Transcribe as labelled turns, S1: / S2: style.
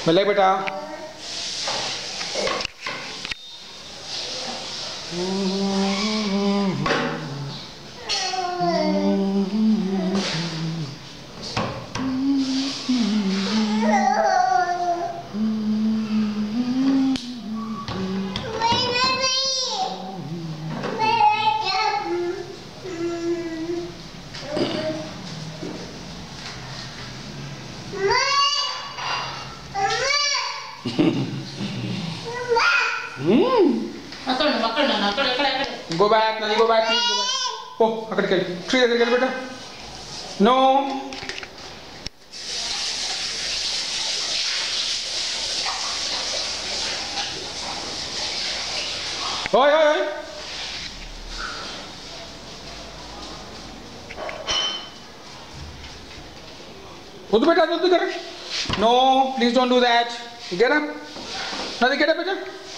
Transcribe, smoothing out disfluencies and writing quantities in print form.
S1: भले बेटा। Go back, Nani, go back, please go back. Oh, I can tree, I can better. No. Oi, oi, oi. Udu beta, udu kar. No, please don't do that. Get up. Nadi, get up, beta.